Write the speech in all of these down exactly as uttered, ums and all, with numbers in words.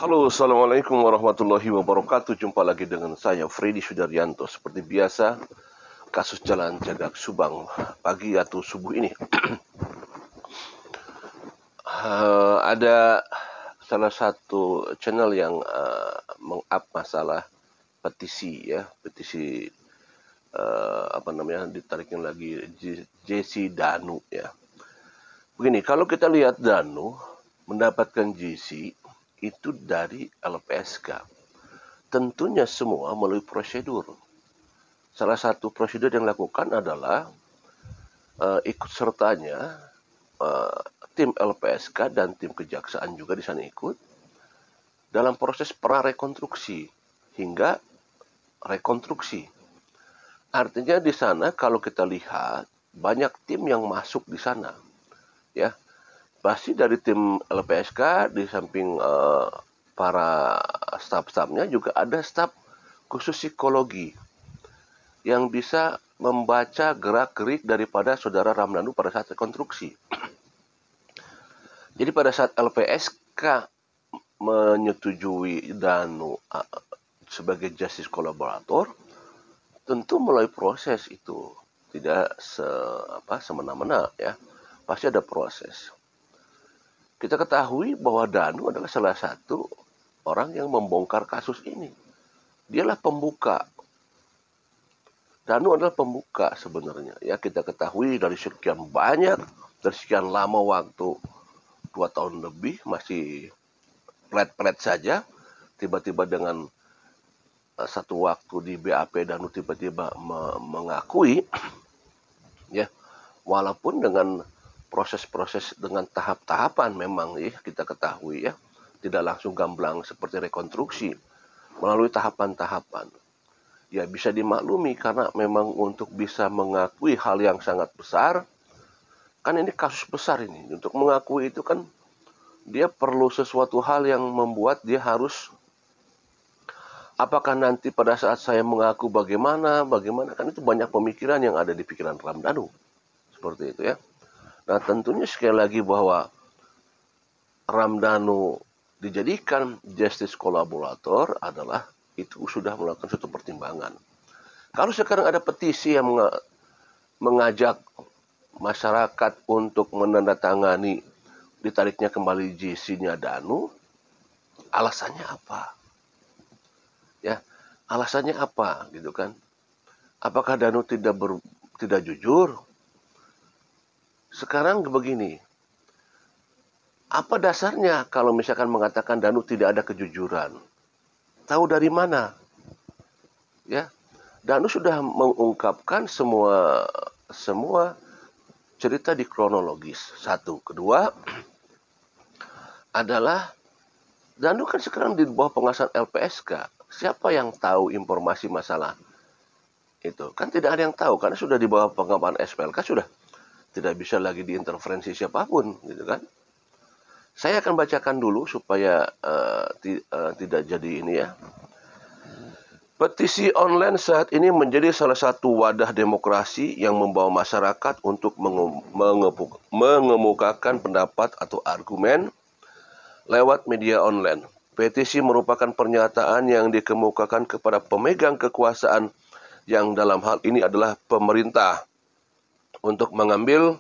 Halo, Assalamualaikum warahmatullahi wabarakatuh. Jumpa lagi dengan saya, Freddy Sudaryanto. Seperti biasa, kasus Jalan Cagak Subang pagi atau subuh ini. uh, ada salah satu channel yang uh, meng-up masalah petisi, ya, petisi uh, apa namanya ditariknya lagi J C Danu, ya. Begini, kalau kita lihat Danu mendapatkan J C itu dari L P S K. Tentunya semua melalui prosedur. Salah satu prosedur yang dilakukan adalah uh, ikut sertanya uh, tim L P S K dan tim kejaksaan juga di sana ikut dalam proses prarekonstruksi hingga rekonstruksi. Artinya di sana kalau kita lihat banyak tim yang masuk di sana, ya. Pasti dari tim L P S K di samping uh, para staf-stafnya juga ada staf khusus psikologi yang bisa membaca gerak-gerik daripada saudara Ramdhanu pada saat rekonstruksi. Jadi pada saat L P S K menyetujui Danu uh, sebagai justice collaborator, tentu melalui proses itu, tidak se apa semena-mena, ya. Pasti ada proses. Kita ketahui bahwa Danu adalah salah satu orang yang membongkar kasus ini. Dialah pembuka. Danu adalah pembuka sebenarnya. Ya, kita ketahui dari sekian banyak, dari sekian lama waktu, dua tahun lebih, masih plet-plet saja. Tiba-tiba dengan uh, satu waktu di B A P Danu tiba-tiba me mengakui, ya, walaupun dengan proses-proses dengan tahap-tahapan memang, ya, kita ketahui, ya, tidak langsung gamblang seperti rekonstruksi, melalui tahapan-tahapan. Ya, bisa dimaklumi karena memang untuk bisa mengakui hal yang sangat besar, kan ini kasus besar ini. Untuk mengakui itu kan dia perlu sesuatu hal yang membuat dia harus, apakah nanti pada saat saya mengaku bagaimana, bagaimana, kan itu banyak pemikiran yang ada di pikiran Ramdhanu. Seperti itu, ya. Nah, tentunya sekali lagi bahwa Ramdhanu dijadikan justice collaborator adalah itu sudah melakukan suatu pertimbangan. Kalau sekarang ada petisi yang mengajak masyarakat untuk menandatangani ditariknya kembali J C-nya Danu, alasannya apa? Ya, alasannya apa, gitu kan? Apakah Danu tidak ber, tidak jujur? Sekarang begini, apa dasarnya kalau misalkan mengatakan Danu tidak ada kejujuran? Tahu dari mana? Ya, Danu sudah mengungkapkan semua semua cerita di kronologis. Satu, kedua adalah Danu kan sekarang di bawah pengawasan L P S K. Siapa yang tahu informasi masalah itu? Kan tidak ada yang tahu karena sudah di bawah pengawasan S P L K, sudah tidak bisa lagi diinterferensi siapapun, gitu kan. Saya akan bacakan dulu supaya uh, ti, uh, tidak jadi ini, ya. Petisi online saat ini menjadi salah satu wadah demokrasi yang membawa masyarakat untuk mengemukakan pendapat atau argumen lewat media online. Petisi merupakan pernyataan yang dikemukakan kepada pemegang kekuasaan yang dalam hal ini adalah pemerintah, untuk mengambil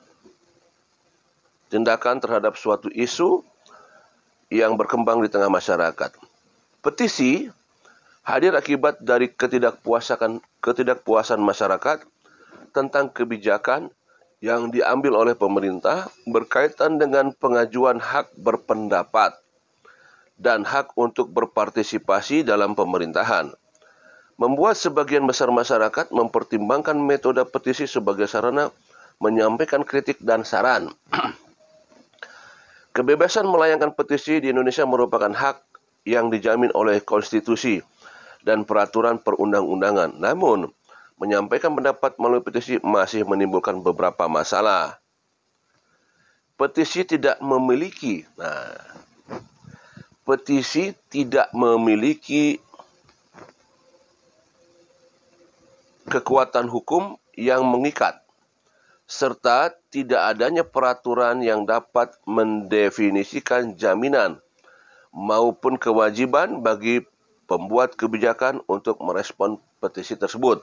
tindakan terhadap suatu isu yang berkembang di tengah masyarakat. Petisi hadir akibat dari ketidakpuasan ketidakpuasan masyarakat tentang kebijakan yang diambil oleh pemerintah berkaitan dengan pengajuan hak berpendapat dan hak untuk berpartisipasi dalam pemerintahan, membuat sebagian besar masyarakat mempertimbangkan metode petisi sebagai sarana menyampaikan kritik dan saran. Kebebasan melayangkan petisi di Indonesia merupakan hak yang dijamin oleh konstitusi dan peraturan perundang-undangan. Namun, menyampaikan pendapat melalui petisi masih menimbulkan beberapa masalah. Petisi tidak memiliki, nah, petisi tidak memiliki kekuatan hukum yang mengikat, serta tidak adanya peraturan yang dapat mendefinisikan jaminan maupun kewajiban bagi pembuat kebijakan untuk merespon petisi tersebut.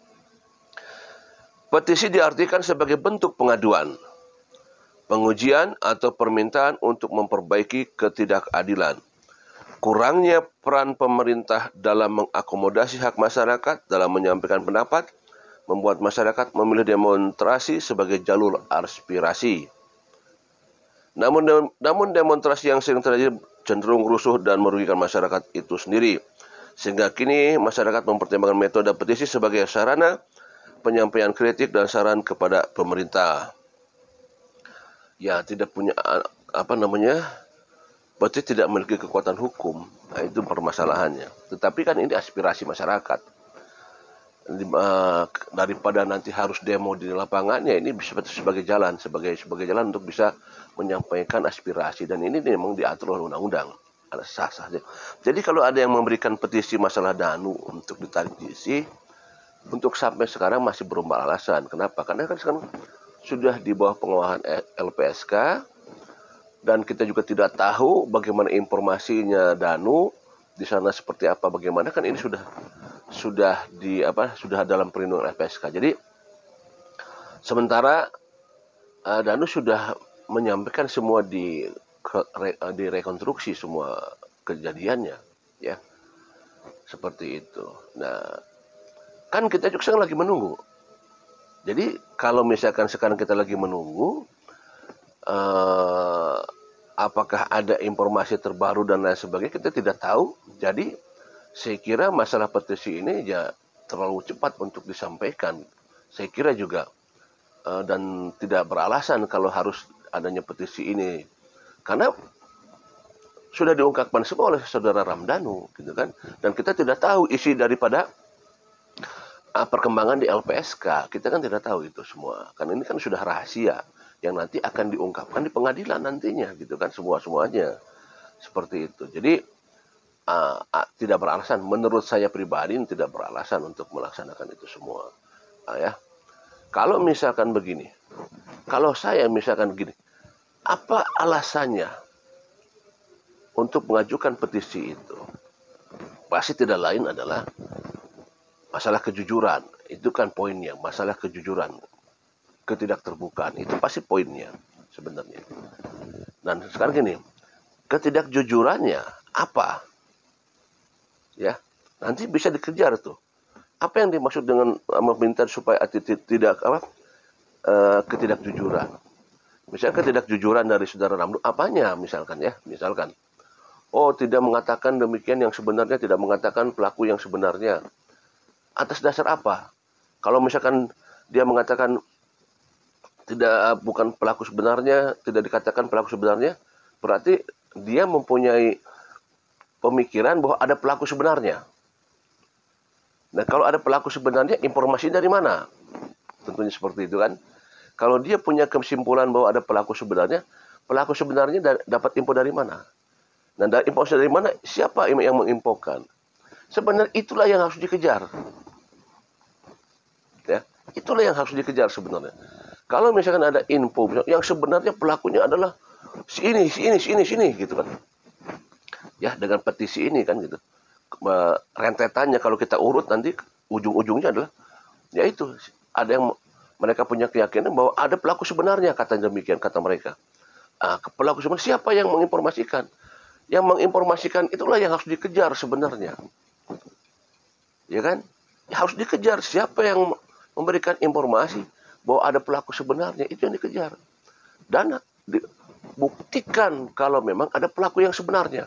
Petisi diartikan sebagai bentuk pengaduan, pengujian atau permintaan untuk memperbaiki ketidakadilan, kurangnya peran pemerintah dalam mengakomodasi hak masyarakat dalam menyampaikan pendapat, membuat masyarakat memilih demonstrasi sebagai jalur aspirasi. Namun, namun demonstrasi yang sering terjadi cenderung rusuh dan merugikan masyarakat itu sendiri. Sehingga kini masyarakat mempertimbangkan metode petisi sebagai sarana penyampaian kritik dan saran kepada pemerintah. Ya, tidak punya apa namanya, petisi tidak memiliki kekuatan hukum. Nah, itu permasalahannya. Tetapi kan ini aspirasi masyarakat. Daripada nanti harus demo di lapangan, ya ini bisa sebagai jalan, sebagai sebagai jalan untuk bisa menyampaikan aspirasi, dan ini memang diatur oleh undang-undang, ada sah-sah saja. Jadi kalau ada yang memberikan petisi masalah Danu untuk ditarik diisi, untuk sampai sekarang masih belum beralasan. Kenapa? Karena kan sekarang sudah di bawah pengawasan L P S K, dan kita juga tidak tahu bagaimana informasinya Danu di sana seperti apa, bagaimana, kan ini sudah sudah di apa sudah dalam perlindungan L P S K. Jadi sementara uh, Danu sudah menyampaikan semua di re, di rekonstruksi semua kejadiannya, ya, seperti itu. Nah, kan kita juga sekarang lagi menunggu. Jadi kalau misalkan sekarang kita lagi menunggu, uh, apakah ada informasi terbaru dan lain sebagainya, kita tidak tahu. Jadi saya kira masalah petisi ini ya terlalu cepat untuk disampaikan. Saya kira juga uh, dan tidak beralasan kalau harus adanya petisi ini, karena sudah diungkapkan semua oleh saudara Ramdhanu, gitu kan. Dan kita tidak tahu isi daripada uh, perkembangan di L P S K. Kita kan tidak tahu itu semua. Kan ini kan sudah rahasia yang nanti akan diungkapkan di pengadilan nantinya, gitu kan, semua-semuanya. Seperti itu. Jadi uh, uh, tidak beralasan, menurut saya pribadi tidak beralasan untuk melaksanakan itu semua. Uh, ya. Kalau misalkan begini, kalau saya misalkan begini, apa alasannya untuk mengajukan petisi itu? Pasti tidak lain adalah masalah kejujuran. Itu kan poinnya, masalah kejujuran, ketidakterbukaan. Itu pasti poinnya sebenarnya. Dan sekarang gini, ketidakjujurannya apa? Ya, nanti bisa dikejar tuh. Apa yang dimaksud dengan meminta supaya tidak apa uh, ketidakjujuran? Misalnya ketidakjujuran dari saudara Ramdhanu, apanya misalkan ya, misalkan, oh tidak mengatakan demikian yang sebenarnya, tidak mengatakan pelaku yang sebenarnya. Atas dasar apa? Kalau misalkan dia mengatakan tidak, bukan pelaku sebenarnya, tidak dikatakan pelaku sebenarnya, berarti dia mempunyai pemikiran bahwa ada pelaku sebenarnya. Nah, kalau ada pelaku sebenarnya, informasi dari mana? Tentunya seperti itu kan. Kalau dia punya kesimpulan bahwa ada pelaku sebenarnya, pelaku sebenarnya da dapat info dari mana? Dan dari info dari mana? Siapa yang menginfokan? Sebenarnya itulah yang harus dikejar. Ya, itulah yang harus dikejar sebenarnya. Kalau misalkan ada info yang sebenarnya pelakunya adalah si ini, si ini, si ini, si ini, gitu kan. Ya, dengan petisi ini kan gitu. Rentetannya kalau kita urut nanti ujung-ujungnya adalah, yaitu ada yang mereka punya keyakinan bahwa ada pelaku sebenarnya, kata demikian, kata mereka. Ah, pelaku sebenarnya siapa yang menginformasikan? Yang menginformasikan itulah yang harus dikejar sebenarnya. Ya kan? Ya, harus dikejar siapa yang memberikan informasi bahwa ada pelaku sebenarnya, itu yang dikejar. Dan buktikan kalau memang ada pelaku yang sebenarnya.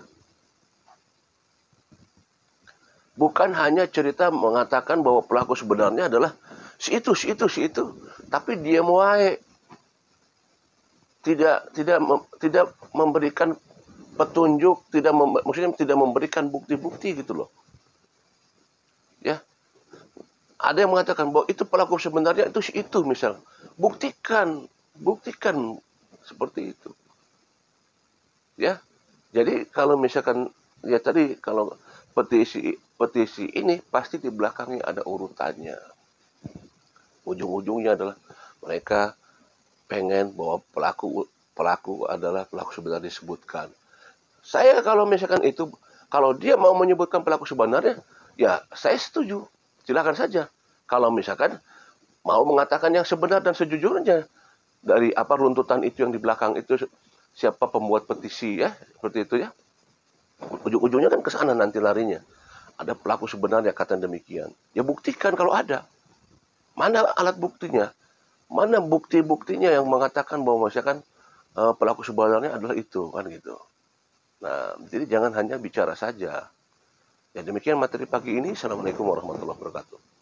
Bukan hanya cerita mengatakan bahwa pelaku sebenarnya adalah si itu, si itu, si itu. Tapi dia muai tidak tidak mem, tidak memberikan petunjuk, tidak mem, maksudnya tidak memberikan bukti-bukti gitu loh. Ya. Ada yang mengatakan bahwa itu pelaku sebenarnya itu si itu misal. Buktikan, buktikan seperti itu. Ya. Jadi kalau misalkan ya tadi kalau petisi petisi ini pasti di belakangnya ada urutannya. Ujung-ujungnya adalah mereka pengen bahwa pelaku pelaku adalah pelaku sebenarnya disebutkan. Saya kalau misalkan itu, kalau dia mau menyebutkan pelaku sebenarnya, ya saya setuju. Silakan saja. Kalau misalkan mau mengatakan yang sebenar dan sejujurnya dari apa runtutan itu yang di belakang itu, siapa pembuat petisi ya, seperti itu ya. Ujung-ujungnya kan ke sana nanti larinya. Ada pelaku sebenarnya kata demikian. Ya buktikan kalau ada. Mana alat buktinya? Mana bukti-buktinya yang mengatakan bahwa misalkan uh, pelaku sebenarnya adalah itu kan gitu. Nah, jadi jangan hanya bicara saja. Ya demikian materi pagi ini. Assalamualaikum warahmatullahi wabarakatuh.